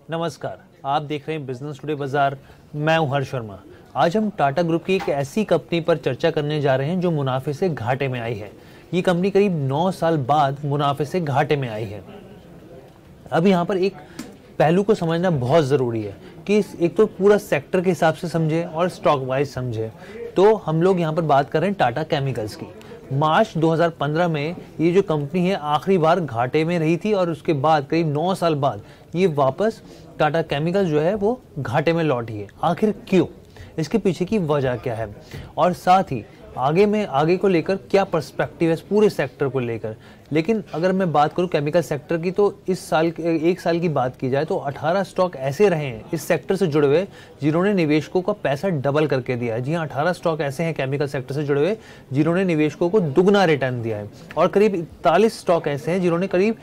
नमस्कार, आप देख रहे हैं बिजनेस टुडे बाजार। मैं हूं हर्ष शर्मा। आज हम टाटा ग्रुप की एक ऐसी कंपनी पर चर्चा करने जा रहे हैं जो मुनाफे से घाटे में आई है। ये कंपनी करीब 9 साल बाद मुनाफे से घाटे में आई है। अब यहाँ पर एक पहलू को समझना बहुत ज़रूरी है कि एक तो पूरा सेक्टर के हिसाब से समझे और स्टॉक वाइज समझे। तो हम लोग यहाँ पर बात कर रहे हैं टाटा केमिकल्स की। मार्च 2015 में ये जो कंपनी है आखिरी बार घाटे में रही थी और उसके बाद करीब 9 साल बाद ये वापस टाटा केमिकल्स जो है वो घाटे में लौटी है। आखिर क्यों, इसके पीछे की वजह क्या है और साथ ही आगे को लेकर क्या पर्सपेक्टिव है इस पूरे सेक्टर को लेकर। लेकिन अगर मैं बात करूं केमिकल सेक्टर की, तो इस साल एक साल की बात की जाए तो 18 स्टॉक ऐसे रहे हैं इस सेक्टर से जुड़े हुए जिन्होंने निवेशकों का पैसा डबल करके दिया है। जी हाँ, 18 स्टॉक ऐसे हैं केमिकल सेक्टर से जुड़े हुए जिन्होंने निवेशकों को दुगना रिटर्न दिया है और करीब 41 स्टॉक ऐसे हैं जिन्होंने करीब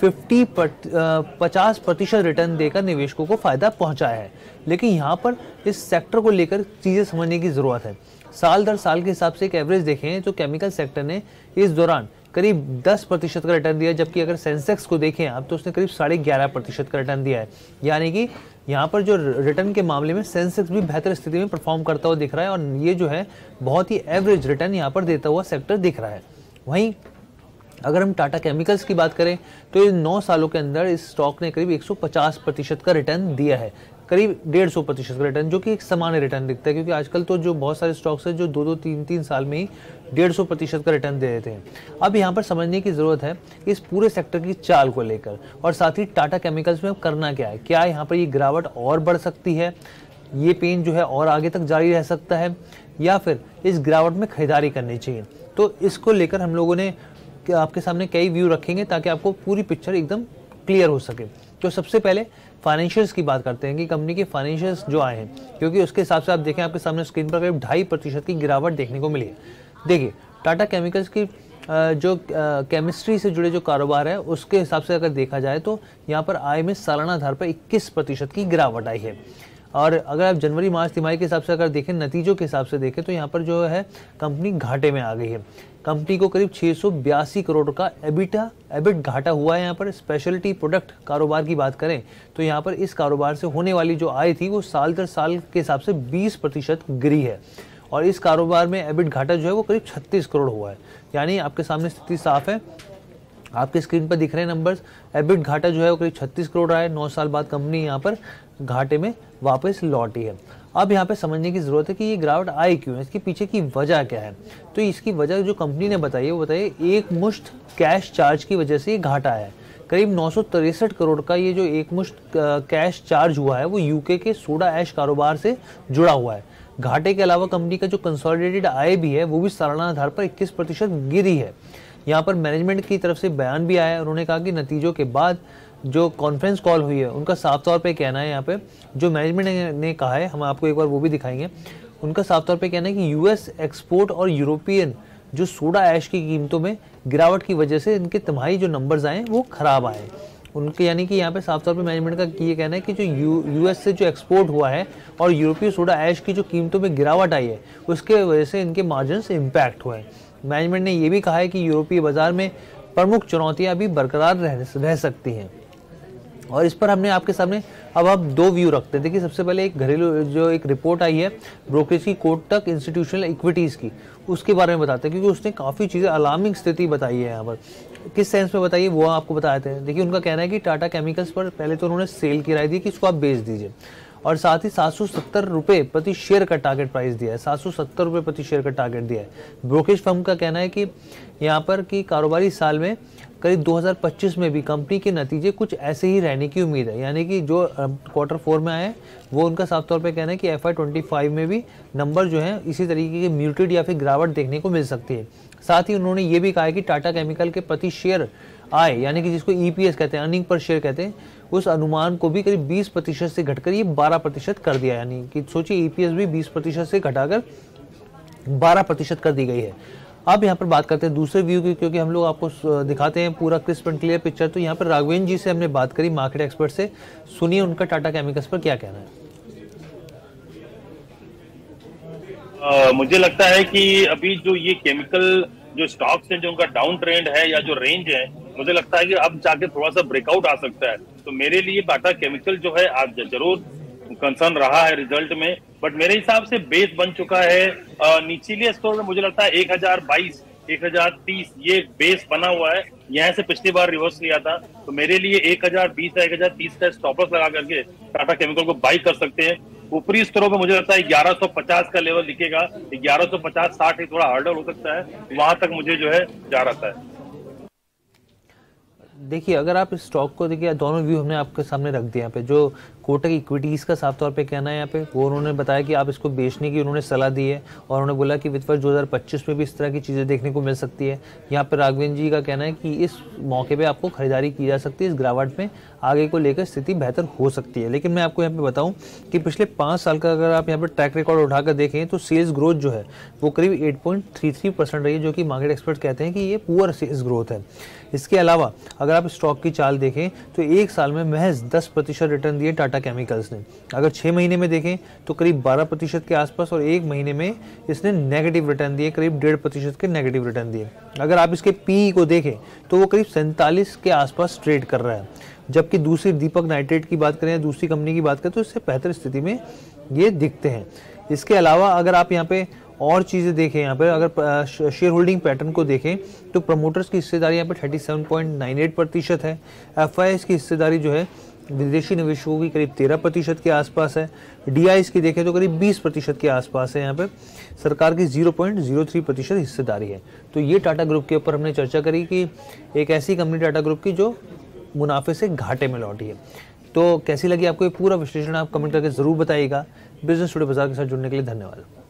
50% रिटर्न देकर निवेशकों को फायदा पहुंचाया है। लेकिन यहाँ पर इस सेक्टर को लेकर चीजें समझने की जरूरत है। साल दर साल के हिसाब से एक एवरेज देखें तो केमिकल सेक्टर ने इस दौरान करीब 10% का रिटर्न दिया, जबकि अगर सेंसेक्स को देखें आप तो उसने करीब 11.5% का रिटर्न दिया है। यानी कि यहाँ पर जो रिटर्न के मामले में सेंसेक्स भी बेहतर स्थिति में परफॉर्म करता हुआ दिख रहा है और ये जो है बहुत ही एवरेज रिटर्न यहाँ पर देता हुआ सेक्टर दिख रहा है। वहीं अगर हम टाटा केमिकल्स की बात करें तो इन 9 सालों के अंदर इस स्टॉक ने करीब 150% का रिटर्न दिया है, करीब 150% का रिटर्न, जो कि एक सामान्य रिटर्न दिखता है क्योंकि आजकल तो जो बहुत सारे स्टॉक्स हैं जो 2-2, 3-3 साल में ही 150% का रिटर्न दे देते हैं। अब यहाँ पर समझने की जरूरत है इस पूरे सेक्टर की चाल को लेकर और साथ ही टाटा केमिकल्स में अब करना क्या है। क्या यहाँ पर ये गिरावट और बढ़ सकती है, ये पेन जो है और आगे तक जारी रह सकता है, या फिर इस गिरावट में खरीदारी करनी चाहिए। तो इसको लेकर हम लोगों ने आपके सामने कई व्यू रखेंगे ताकि आपको पूरी पिक्चर एकदम क्लियर हो सके। तो सबसे पहले फाइनेंशियल्स की बात करते हैं कि कंपनी के फाइनेंशियल्स जो आए हैं, क्योंकि उसके हिसाब से आप देखें आपके सामने स्क्रीन पर करीब 2.5% की गिरावट देखने को मिली है। देखिए टाटा केमिकल्स की जो केमिस्ट्री से जुड़े जो कारोबार है उसके हिसाब से अगर देखा जाए तो यहाँ पर आय में सालाना आधार पर 21% की गिरावट आई है। और अगर आप जनवरी मार्च तिमाही के हिसाब से अगर देखें, नतीजों के हिसाब से देखें तो यहाँ पर जो है कंपनी घाटे में आ गई है। कंपनी को करीब 682 करोड़ का एबिट घाटा हुआ है। यहाँ पर स्पेशलिटी प्रोडक्ट कारोबार की बात करें तो यहाँ पर इस कारोबार से होने वाली जो आय थी वो साल दर साल के हिसाब से 20% गिरी है और इस कारोबार में एबिट घाटा जो है वो करीब 36 करोड़ हुआ है। यानी आपके सामने स्थिति साफ है, आपके स्क्रीन पर दिख रहे हैं नंबर्स। एबिट घाटा जो है वो करीब 36 करोड़ रहा है। 9 साल बाद कंपनी यहाँ पर घाटे में वापस लौटी है। अब यहाँ पे समझने की जरूरत है कि ये गिरावट आई क्यों है, इसके पीछे की वजह क्या है। तो इसकी वजह जो कंपनी ने बताई है वो बताइए एक मुश्त कैश चार्ज की वजह से ये घाटा है। करीब 963 करोड़ का ये जो एक मुश्त कैश चार्ज हुआ है वो यूके के सोडा ऐश कारोबार से जुड़ा हुआ है। घाटे के अलावा कंपनी का जो कंसोलिडेटेड आय भी है वो भी सालाना आधार पर 21% गिरी है। यहाँ पर मैनेजमेंट की तरफ से बयान भी आया है, उन्होंने कहा कि नतीजों के बाद जो कॉन्फ्रेंस कॉल हुई है उनका साफ तौर पे कहना है, यहाँ पे जो मैनेजमेंट ने कहा है हम आपको एक बार वो भी दिखाएंगे। उनका साफ तौर पे कहना है कि यूएस एक्सपोर्ट और यूरोपियन जो सोडा ऐश की कीमतों में गिरावट की वजह से इनके तिमाही जो नंबर्स आए वो खराब आए उनके। यानी कि यहाँ पे साफ तौर पे मैनेजमेंट का ये कहना है कि जो यूएस से जो एक्सपोर्ट हुआ है और यूरोपीय सोडा ऐश की जो कीमतों में गिरावट आई है उसके वजह से इनके मार्जिन इम्पैक्ट हुए हैं। मैनेजमेंट ने यह भी कहा है कि यूरोपीय बाजार में प्रमुख चुनौतियां अभी बरकरार रह सकती हैं और इस पर हमने आपके सामने अब आप 2 व्यू रखते हैं। देखिए सबसे पहले एक घरेलू जो एक रिपोर्ट आई है ब्रोकरेज की कोटक इंस्टीट्यूशनल इक्विटीज की, उसके बारे में बताते हैं क्योंकि उसने काफ़ी चीज़ें अलार्मिंग स्थिति बताई है। यहाँ पर किस सेंस में बताइए वो आपको बताते हैं। देखिए उनका कहना है कि टाटा केमिकल्स पर पहले तो उन्होंने सेल की राय दी कि इसको आप बेच दीजिए और साथ ही 770 रुपये प्रति शेयर का टारगेट प्राइस दिया है। 770 रुपये प्रति शेयर का टारगेट दिया है। ब्रोकरेज फर्म का कहना है कि यहाँ पर कि कारोबारी साल में करीब 2025 में भी कंपनी के नतीजे कुछ ऐसे ही रहने की उम्मीद है। यानी कि जो Q4 में आए वो उनका साफ तौर पे कहना है कि FY25 में भी नंबर जो है इसी तरीके के म्यूटेड या फिर गिरावट देखने को मिल सकती है। साथ ही उन्होंने ये भी कहा है कि टाटा केमिकल के प्रति शेयर आय यानी कि जिसको EPS कहते हैं, अर्निंग पर शेयर कहते हैं, उस अनुमान को भी करीब 20% से घटकर ये 12% कर दिया। यानी कि सोचिए EPS भी 20% से घटाकर 12% कर दी गई है। अब यहाँ पर बात करते हैं दूसरे व्यू की, क्योंकि हम लोग आपको दिखाते हैं पूरा क्रिस्प एंड क्लियर पिक्चर। तो यहाँ पर राघवेंद्र जी से हमने बात करी, मार्केट एक्सपर्ट से, सुनिए उनका टाटा केमिकल्स पर क्या कहना है। मुझे लगता है कि अभी जो ये केमिकल जो स्टॉक्स हैं जो उनका डाउन ट्रेंड है या जो रेंज है मुझे लगता है कि अब जाके थोड़ा सा ब्रेकआउट आ सकता है। तो मेरे लिए टाटा केमिकल जो है आज जरूर कंसर्न रहा है रिजल्ट में, बट मेरे हिसाब से बेस बन चुका है। निचले स्टोर में मुझे लगता है 1022 1030 ये बेस बना हुआ है, यहाँ से पिछली बार रिवर्स लिया था। तो मेरे लिए 1020 या 1030 का स्टॉप लॉस लगा करके टाटा केमिकल को बाई कर सकते हैं। ऊपरी स्तरों पे मुझे लगता है 1150 का लेवल दिखेगा, 1150-60 थोड़ा हार्डर हो सकता है, वहां तक मुझे जो है जा रहा है। देखिए, अगर आप इस स्टॉक को देखिए, दोनों व्यू हमने आपके सामने रख दिया। यहाँ पे जो कोटक इक्विटीज़ का साफ तौर पे कहना है यहाँ पे, वो उन्होंने बताया कि आप इसको बेचने की उन्होंने सलाह दी है और उन्होंने बोला कि वित्त वर्ष 2025 में भी इस तरह की चीज़ें देखने को मिल सकती है। यहाँ पर राघवेंद्र जी का कहना है कि इस मौके पे आपको खरीदारी की जा सकती है, इस गिरावट में आगे को लेकर स्थिति बेहतर हो सकती है। लेकिन मैं आपको यहाँ पे बताऊँ कि पिछले 5 साल का अगर आप यहाँ पर ट्रैक रिकॉर्ड उठाकर देखें तो सेल्स ग्रोथ जो है वो करीब 8.33% रही है, जो कि मार्केट एक्सपर्ट कहते हैं कि ये पुअर सेल्स ग्रोथ है। इसके अलावा अगर आप स्टॉक की चाल देखें तो एक साल में महज 10% रिटर्न दिए टाटा केमिकल्स ने। अगर 6 महीने में देखें तो करीब 12% के आसपास, और एक महीने में इसने नेगेटिव रिटर्न दिए, करीब 1.5% के नेगेटिव रिटर्न दिए। अगर आप इसके पीई को देखें तो वो करीब 47 के आसपास ट्रेड कर रहा है, जबकि दूसरी दीपक नाइट्रेट की बात करें या दूसरी कंपनी की बात करें तो इससे बेहतर स्थिति में ये दिखते हैं। इसके अलावा अगर आप यहाँ पे और चीज़ें देखें, यहाँ पर अगर शेयर होल्डिंग पैटर्न को देखें तो प्रमोटर्स की हिस्सेदारी यहाँ पे 37.98% है। एफआईआईज़ की हिस्सेदारी जो है विदेशी निवेशकों की करीब 13% के आसपास है। डीआईज़ की देखें तो करीब 20% के आसपास है। यहाँ पे सरकार की 0.03% हिस्सेदारी है। तो ये टाटा ग्रुप के ऊपर हमने चर्चा करी कि एक ऐसी कंपनी टाटा ग्रुप की जो मुनाफे से घाटे में लौटी है। तो कैसी लगी आपको ये पूरा विश्लेषण, आप कमेंट करके ज़रूर बताइएगा। बिजनेस टुडे बाजार के साथ जुड़ने के लिए धन्यवाद।